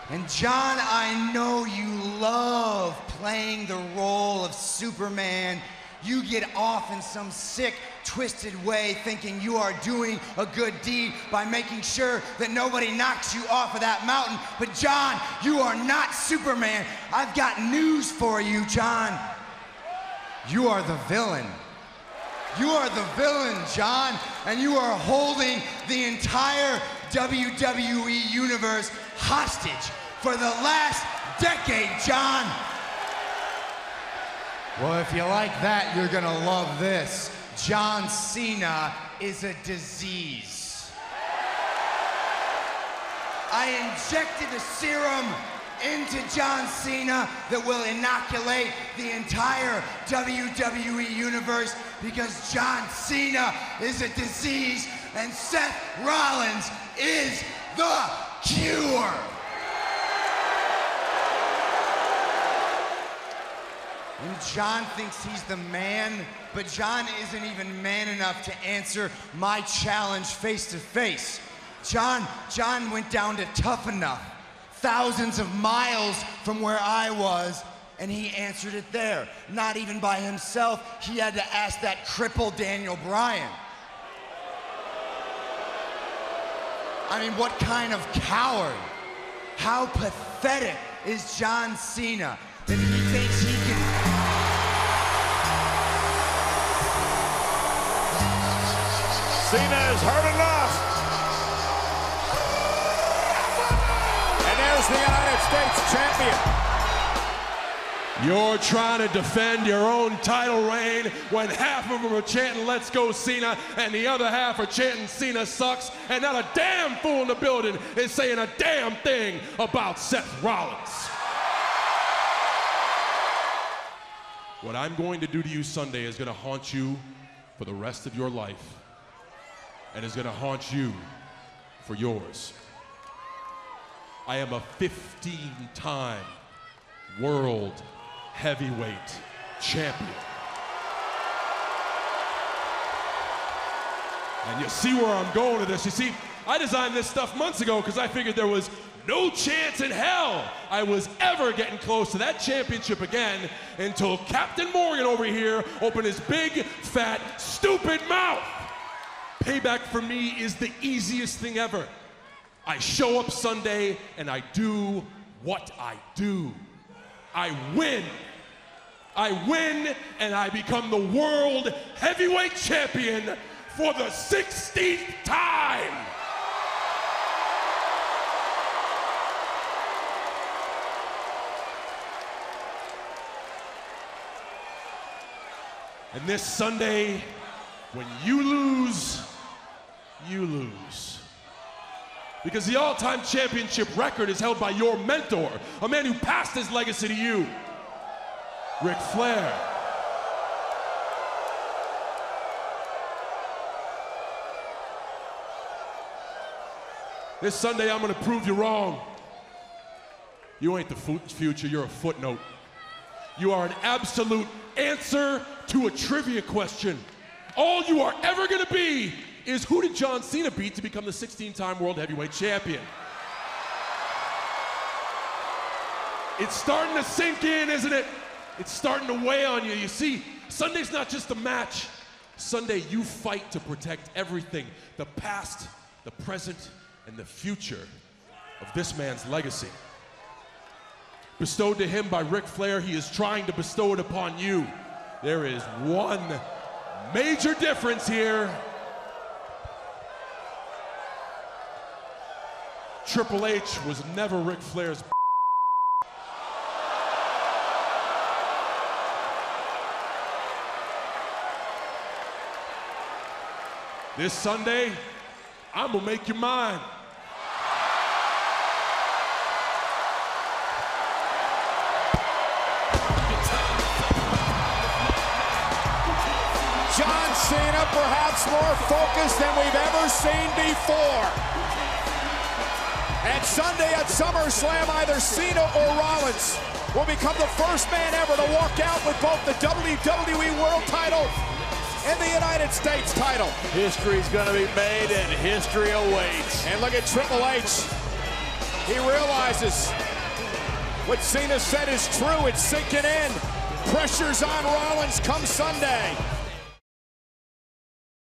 And John, I know you love playing the role of Superman. You get off in some sick, twisted way thinking you are doing a good deed by making sure that nobody knocks you off of that mountain. But John, you are not Superman. I've got news for you, John. You are the villain. You are the villain, John, and you are holding the entire WWE Universe hostage for the last decade, John. Well, if you like that, you're gonna love this. John Cena is a disease. I injected a serum into John Cena that will inoculate the entire WWE Universe because John Cena is a disease and Seth Rollins is the cure. And John thinks he's the man, but John isn't even man enough to answer my challenge face to face. John went down to Tough Enough, thousands of miles from where I was, and he answered it there. Not even by himself. He had to ask that cripple Daniel Bryan. I mean, what kind of coward? How pathetic is John Cena that he thinks he can... Cena has heard enough. And there's the United States champion. You're trying to defend your own title reign when half of them are chanting, "Let's go Cena," and the other half are chanting, "Cena sucks," and not a damn fool in the building is saying a damn thing about Seth Rollins. What I'm going to do to you Sunday is going to haunt you for the rest of your life, and is going to haunt you for yours. I am a 15-time world heavyweight champion. And you see where I'm going with this. You see, I designed this stuff months ago because I figured there was no chance in hell I was ever getting close to that championship again until Captain Morgan over here opened his big, fat, stupid mouth. Payback for me is the easiest thing ever. I show up Sunday and I do what I do. I win. I win and I become the world heavyweight champion for the 16th time. And this Sunday, when you lose, you lose. Because the all-time championship record is held by your mentor, a man who passed his legacy to you, Ric Flair. This Sunday, I'm gonna prove you wrong. You ain't the future, you're a footnote. You are an absolute answer to a trivia question. All you are ever gonna be is who did John Cena beat to become the 16-time World Heavyweight Champion? It's starting to sink in, isn't it? It's starting to weigh on you. You see, Sunday's not just a match. Sunday, you fight to protect everything, the past, the present, and the future of this man's legacy. Bestowed to him by Ric Flair, he is trying to bestow it upon you. There is one major difference here. Triple H was never Ric Flair's. This Sunday, I'm gonna make you mine. John Cena perhaps more focused than we've ever seen before. And Sunday at SummerSlam, either Cena or Rollins will become the first man ever to walk out with both the WWE World title and the United States title. History's gonna be made and history awaits. And look at Triple H He realizes what Cena said is true. It's sinking in. Pressure's on Rollins come Sunday.